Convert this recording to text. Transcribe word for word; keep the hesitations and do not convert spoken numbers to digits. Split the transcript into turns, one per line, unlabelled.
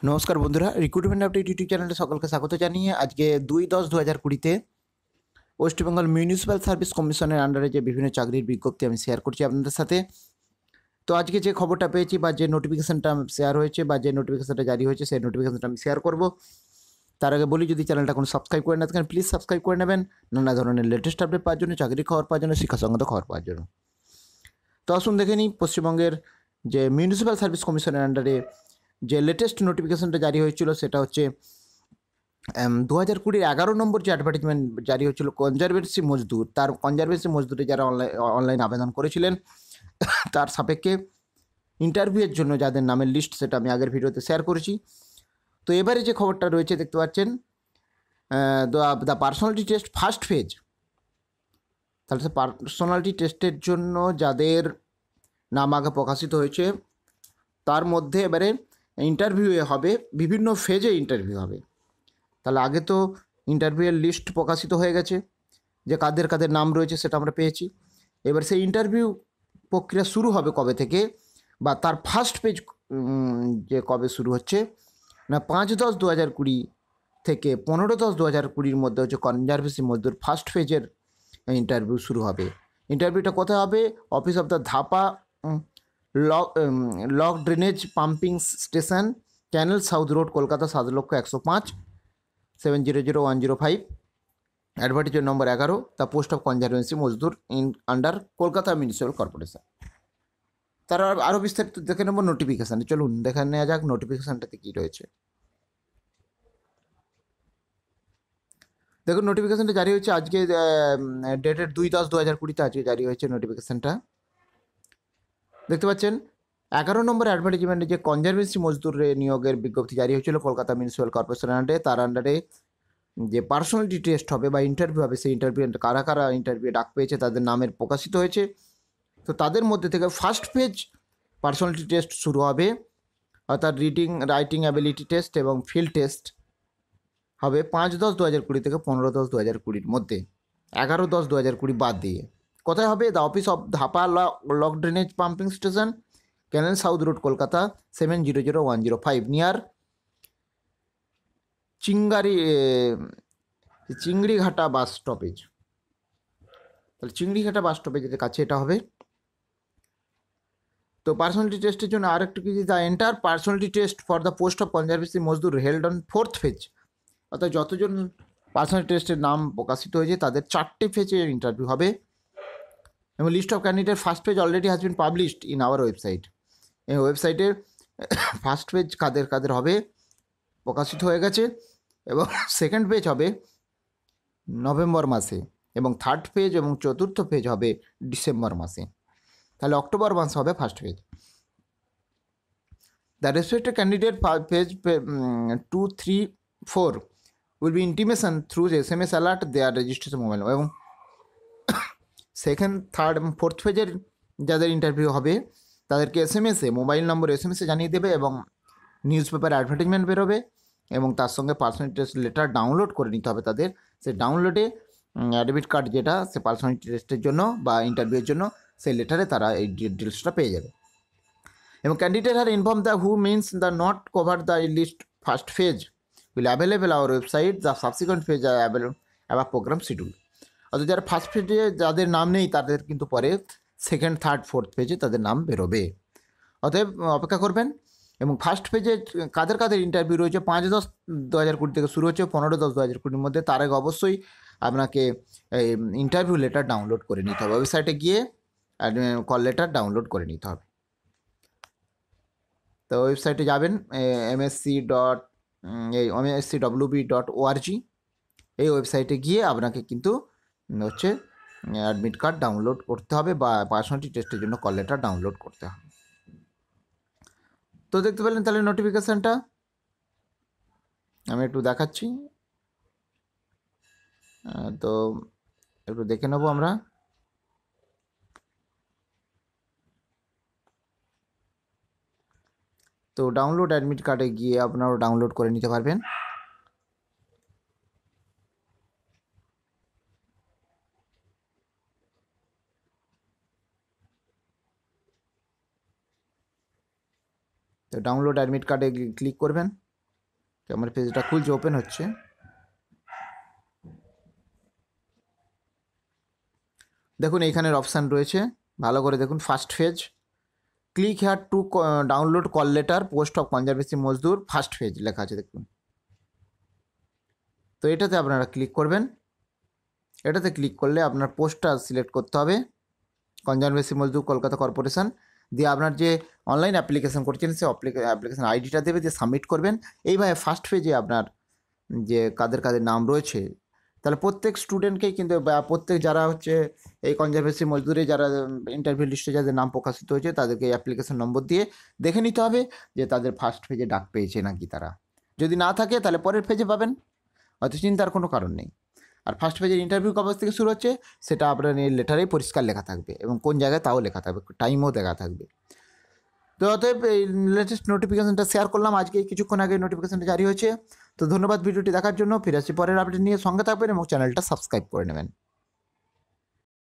নমস্কার বন্ধুরা, recruitment update YouTube চ্যানেলে সকলকে স্বাগত জানিয়ে আজকে দুই দশ দু হাজার কুড়িতে ওয়েস্ট বেঙ্গল মিউনিসিপ্যাল সার্ভিস কমিশনের আন্ডারে যে বিভিন্ন চাকরির বিজ্ঞপ্তি আমি শেয়ার করছি আপনাদের সাথে। তো আজকে যে খবরটা পেয়েছি বা যে নোটিফিকেশানটা শেয়ার হয়েছে বা যে নোটিফিকেশানটা জারি হয়েছে সেই নোটিফিকেশানটা আমি শেয়ার করব। তার আগে বলি, যদি চ্যানেলটা কোনো সাবস্ক্রাইব করে না থাকেন প্লিজ সাবস্ক্রাইব করে নেবেন নানা ধরনের লেটেস্ট আপডেট পাওয়ার জন্য, চাকরির খবর পাওয়ার জন্য, শিক্ষা সংক্রান্ত খবর পাওয়ার জন্য। তো আসুন দেখে নিই পশ্চিমবঙ্গের যে মিউনিসিপ্যাল সার্ভিস কমিশনের আন্ডারে যে লেটেস্ট নোটিফিকেশানটা জারি হয়েছিল সেটা হচ্ছে দু হাজার কুড়ির এগারো নম্বর যে অ্যাডভার্টাইজমেন্ট জারি হয়েছিল কনজারভেন্সি মজদুর, তার কনজারভেন্সি মজদুরে যারা অনলাইন অনলাইন আবেদন করেছিলেন তার সাপেক্ষে ইন্টারভিউয়ের জন্য যাদের নামের লিস্ট সেটা আমি আগের ভিডিওতে শেয়ার করেছি। তো এবারে যে খবরটা রয়েছে দেখতে পাচ্ছেন, the personality test first phase. তাহলে সে পার্সোনালিটি টেস্টের জন্য যাদের নাম আগে প্রকাশিত হয়েছে তার মধ্যে এবারে ইন্টারভিউ হবে, বিভিন্ন ফেজে ইন্টারভিউ হবে। তাহলে আগে তো ইন্টারভিউয়ের লিস্ট প্রকাশিত হয়ে গেছে, যে কাদের কাদের নাম রয়েছে সেটা আমরা পেয়েছি। এবার সেই ইন্টারভিউ প্রক্রিয়া শুরু হবে কবে থেকে, বা তার ফার্স্ট পেজ যে কবে শুরু হচ্ছে না, পাঁচ দশ দু হাজার কুড়ি থেকে পনেরো দশ দু হাজার কুড়ির মধ্যে হচ্ছে কনজারভেন্সি মজদুর ফার্স্ট ফেজের ইন্টারভিউ শুরু হবে। ইন্টারভিউটা কোথায় হবে? Office of the Dhapa lock lock drainage pumping station, canal south road, Kolkata সাত লক্ষ একশো পাঁচ seven zero zero one zero five. অ্যাডভার্টাইজের নম্বর এগারো, দ্য পোস্ট অফ কনজারভেন্সি মজদুর in under Kolkata municipal corporation. তারা আরও বিস্তারিত দেখে নেব নোটিফিকেশানে। চলুন দেখে নেওয়া যাক নোটিফিকেশানটাতে কী রয়েছে। দেখুন, নোটিফিকেশানটা জারি হয়েছে আজকে ডেটের দুই দশ দু হাজার কুড়িতে আজকে জারি হয়েছে নোটিফিকেশানটা। দেখতে পাচ্ছেন এগারো নম্বর অ্যাডভার্টাইজমেন্টে যে কনজারভেন্সি মজদুর নিয়োগের বিজ্ঞপ্তি জারি হয়েছিল কলকাতা মিউনিসিপ্যাল কর্পোরেশনের আন্ডারে, তার আন্ডারে যে পার্সোনালিটি টেস্ট হবে বা ইন্টারভিউ হবে, সেই ইন্টারভিউ কারা কারা ইন্টারভিউ ডাক পেয়েছে তাদের নামের প্রকাশিত হয়েছে। তো তাদের মধ্যে থেকে ফার্স্ট পেজ পার্সোনালিটি টেস্ট শুরু হবে, অর্থাৎ রিডিং রাইটিং অ্যাবিলিটি টেস্ট এবং ফিল্ড টেস্ট হবে পাঁচ দশ দু হাজার কুড়ি থেকে পনেরো দশ দু হাজার কুড়ির মধ্যে, এগারো দশ দু হাজার কুড়ি বাদ দিয়ে। কোথায় হবে? The office of Dhapa lock drainage pumping station, canal south road, Kolkata seven zero zero one zero five, near Chingari Chingrighata bus stoppage. তাহলে চিংড়িঘাটা বাস স্টপেজের কাছে এটা হবে। তো পার্সোনালিটি টেস্টের জন্য আর একটু কিছু, the enter personality test for the post of conservancy মজদুর হেল্ড অন ফোর্থ ফেজ। অর্থাৎ যতজন পার্সোনালিটি টেস্টের নাম প্রকাশিত হয়েছে তাদের চারটে ফেজে ইন্টারভিউ হবে। এবং list of candidate first page already has been published in our website. এই ওয়েবসাইটের ফার্স্ট পেজ কাদের কাদের হবে প্রকাশিত হয়ে গেছে, এবং সেকেন্ড পেজ হবে নভেম্বর মাসে, এবং থার্ড পেজ এবং চতুর্থ পেজ হবে ডিসেম্বর মাসে। তাহলে অক্টোবর মাস হবে first phase. The respected candidate phase two three four will be intimation through S M S alert their registration mobile. এবং সেকেন্ড থার্ড এবং ফোর্থ পেজের যাদের ইন্টারভিউ হবে তাদেরকে এস এম এসে মোবাইল নম্বর এস এম এসে জানিয়ে দেবে, এবং নিউজ পেপার অ্যাডভার্টাইজমেন্ট বেরোবে, এবং তার সঙ্গে পার্সোনালিটি টেস্ট লেটার ডাউনলোড করে নিতে হবে তাদের। সে ডাউনলোডে অ্যাডমিট কার্ড যেটা সে পার্সোনালিটি টেস্টের জন্য বা ইন্টারভিউয়ের জন্য, সেই লেটারে তারা এই ডিটেলসটা পেয়ে যাবে। এবং candidate are inform the who means the not cover the list first phase will available our website the subsequent phase are available above program schedule. অর্থাৎ যারা ফার্স্ট ফেজে যাদের নাম নেই তাদের কিন্তু পরে সেকেন্ড থার্ড ফোর্থ পেজে তাদের নাম বেরোবে। অতএব অপেক্ষা করবেন। এবং ফার্স্ট পেজে কাদের কাদের ইন্টারভিউ রয়েছে পাঁচ দশ দু হাজার কুড়ি থেকে শুরু হচ্ছে পনেরো দশ দু হাজার কুড়ির মধ্যে, তার আগে অবশ্যই আপনাকে ইন্টারভিউ লেটার ডাউনলোড করে নিতে হবে। ওয়েবসাইটে গিয়ে কল লেটার ডাউনলোড করে নিতে হবে। তো ওয়েবসাইটে যাবেন এমএসসি ডট এই এমএসসি ডব্লিউবি ডট ওআরজি, এই ওয়েবসাইটে গিয়ে আপনাকে কিন্তু হচ্ছে অ্যাডমিট কার্ড ডাউনলোড করতে হবে বা পার্সোনালিটি টেস্টের জন্য কল লেটার ডাউনলোড করতে হবে। তো দেখতে পেলেন তাহলে নোটিফিকেশানটা আমি একটু দেখাচ্ছি, তো একটু দেখে নেব আমরা। তো ডাউনলোড অ্যাডমিট কার্ডে গিয়ে আপনারা ডাউনলোড করে নিতে পারবেন। তো ডাউনলোড অ্যাডমিট কার্ডে ক্লিক করবেন। তো আমার পেজটা খুলছে, ওপেন হচ্ছে। দেখুন এইখানের অপশান রয়েছে, ভালো করে দেখুন। First phase, click here to download call letter post of conservancy মজদুর, ফার্স্ট ফেজ লেখা আছে দেখুন। তো এটাতে আপনারা ক্লিক করবেন। এটাতে ক্লিক করলে আপনার পোস্টটা সিলেক্ট করতে হবে, কনজারভেন্সি মজদুর কলকাতা কর্পোরেশন, দিয়ে আপনার যে অনলাইন অ্যাপ্লিকেশন করছেন সেই অ্যাপ্লিকেশন আইডিটা দেবে, দিয়ে সাবমিট করবেন। এইভাবে ফার্স্ট পেজে আপনার যে কাদের কাদের নাম রয়েছে, তাহলে প্রত্যেক স্টুডেন্টকেই কিন্তু, বা প্রত্যেক যারা হচ্ছে এই কনজারভেন্সি মজদুরে যারা ইন্টারভিউ লিস্টে যাদের নাম প্রকাশিত হয়েছে তাদেরকে অ্যাপ্লিকেশন নম্বর দিয়ে দেখে নিতে হবে যে তাদের ফার্স্ট পেজে ডাক পেয়েছে নাকি তারা। যদি না থাকে তাহলে পরের পেজে পাবেন, হয়তো চিন্তার কোনো কারণ নেই। আর ফার্স্ট পেজের ইন্টারভিউ কবে থেকে শুরু হচ্ছে সেটা আপনার এই লেটারেই পরিষ্কার লেখা থাকবে, এবং কোন জায়গায় তাও লেখা থাকবে, টাইমও দেখা থাকবে। তো অতএব এই লেটেস্ট নোটিফিকেশনটা শেয়ার করলাম, আজকে কিছুক্ষণ আগে নোটিফিকেশনটা জারি হয়েছে। তো ধন্যবাদ ভিডিওটি দেখার জন্য। ফিরে আসছি পরের আপডেট নিয়ে, সঙ্গে থাকবেন এবং চ্যানেলটা সাবস্ক্রাইব করে নেবেন।